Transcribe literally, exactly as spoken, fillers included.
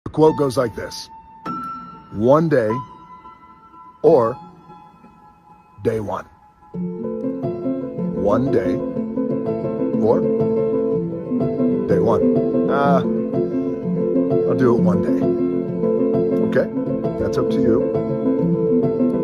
The quote goes like this: one day or day one. One day or day one. Uh, I'll do it one day. Okay? That's up to you.